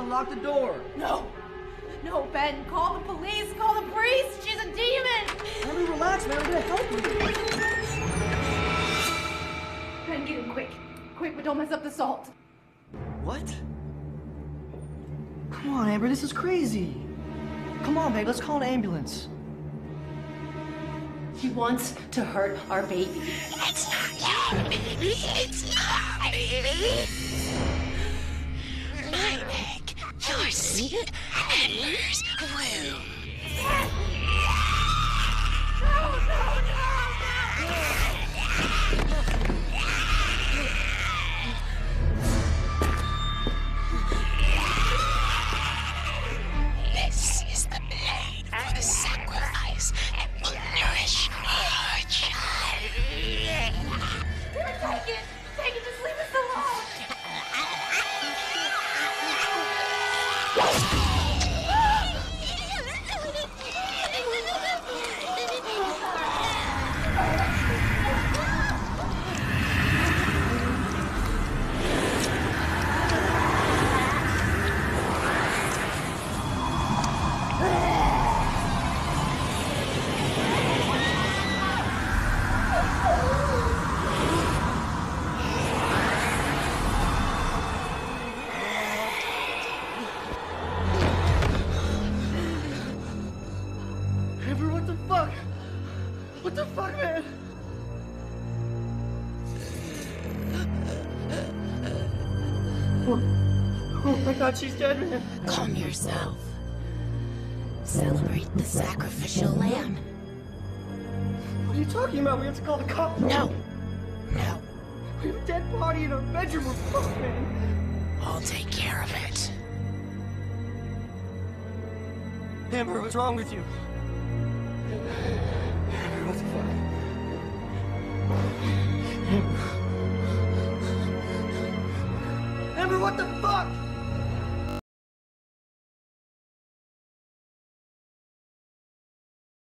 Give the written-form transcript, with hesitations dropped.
unlock the door. No. No, Ben, call the police, call the priest. She's a demon. Emily, relax, man. I'm gonna help you. Ben, get in quick. Quick, but don't mess up the salt. What? Come on, Amber, this is crazy. Come on, babe, let's call an ambulance. He wants to hurt our baby. It's not your baby. It's not me. My egg, your seed, Amber's womb. This is the blade for the sacrifice and will nourish our child. Take it. Take it. Just leave us alone. Amber, what the fuck? What the fuck, man? Oh my God, she's dead, man. Calm yourself. Celebrate the sacrificial lamb. What are you talking about? We have to call the cops. No. No. We have a dead body in our bedroom. We're fucked, man. I'll take care of it. Amber, what's wrong with you? Amber, what the fuck? Amber, what the fuck?